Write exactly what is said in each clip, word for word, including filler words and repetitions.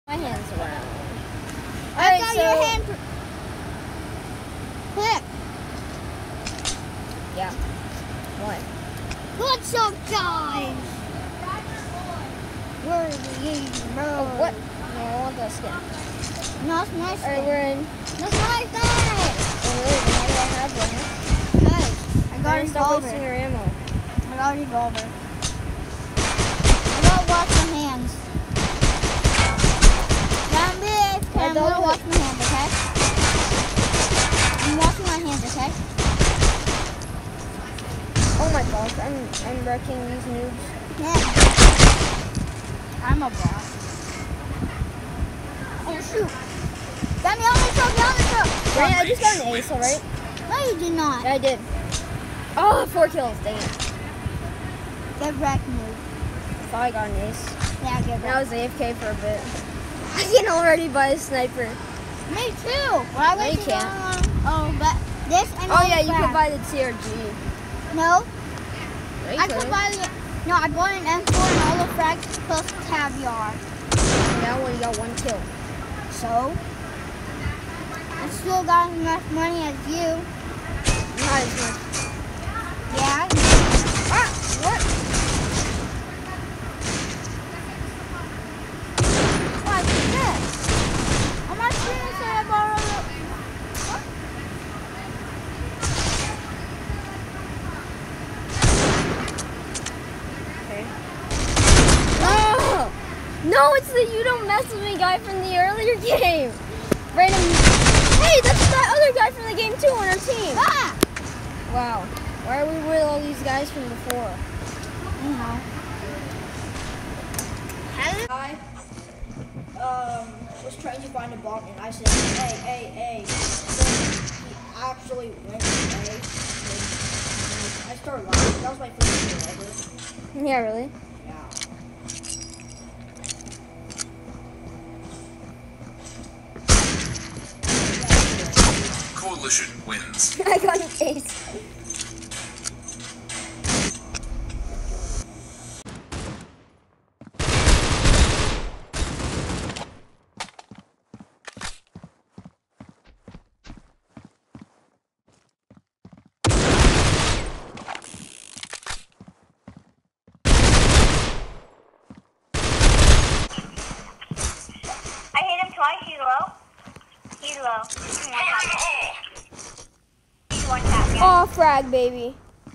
My hands around. I Alright, got so your hand. Quick. Yeah. What? What's up, guys? We're the bro. Oh, what? No, I want that skin. No, it's nice. Alright, we're in. That's nice, guys. Oh, really? Now that I have one. Hey, I got a Stop revolver. wasting your ammo. I got a revolver. I gotta wash my hands. Now, big. Okay, I'm gonna wash my hands, okay? I'm washing my hands, okay? Oh my gosh, I'm I'm wrecking these noobs. Yeah. I'm a boss. Oh shoot! Got me on the truck, on the truck! Right, I just got an ace, alright? No, you did not. Yeah, I did. Oh, four kills, dang it. Get wrecked, noob. I thought I got an ace. Yeah, get And I wrecked. was A F K for a bit. I can already buy a sniper. Me too! Why No, would you you can't. go on? Oh, but this and Oh yeah, you crap. could buy the T R G. No, No, you I could couldn't. buy the. No, I bought an M four and all the frags plus caviar. Now when you got one kill. So, I still got enough money as you. Not as much. Yeah. Ah, what? What is this? I'm not sure if I borrowed it. What? Okay. Oh! No, it's the you don't mess with me guy from the earlier game. Random. Hey, that's that other guy from the game too on our team. Ah! Wow. Why are we with all these guys from before? You know. I um, was trying to find a bot and I said, hey, hey, hey. Then he actually went to A. And I started laughing. That was my first game ever. Yeah, really? Yeah. Coalition wins. I got an ace. I hit him twice. He's low. He's low. He's one tap. Yeah. Oh, frag, baby.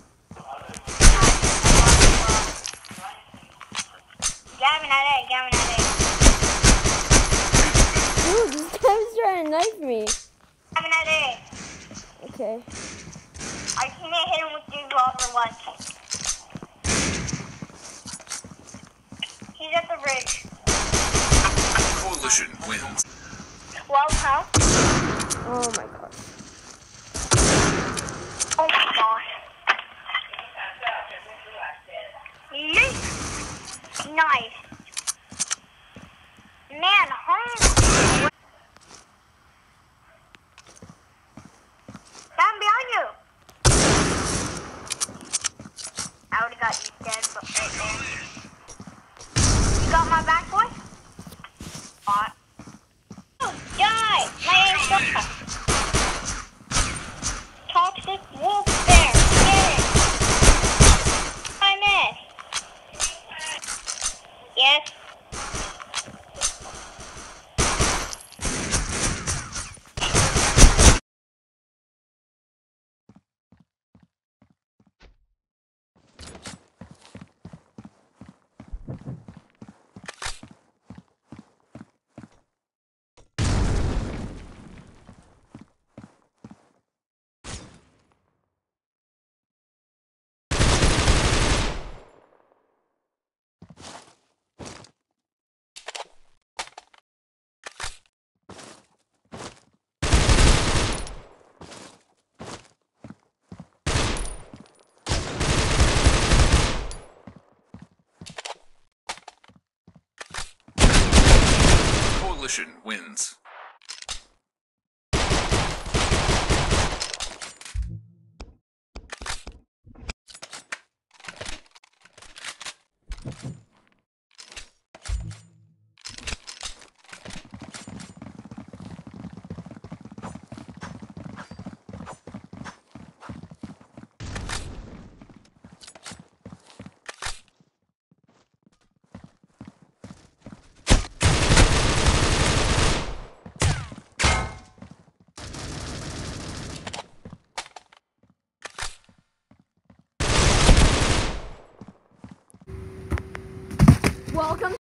Gavin at A. Gavin at A. Dude, this guy's trying to knife me. Gavin at A. Okay. Our teammate hit him with the revolver once. He's at the bridge. Coalition wins. Well, how? Oh my gosh. Oh my gosh. Yeet. Nice. Man, home. Down behind you. I would have got you dead, but right there. You got my back, boy? Hot. Oh, die! My aim shot. Toxic wolf there. Get it. I missed. Yes. Coalition wins. You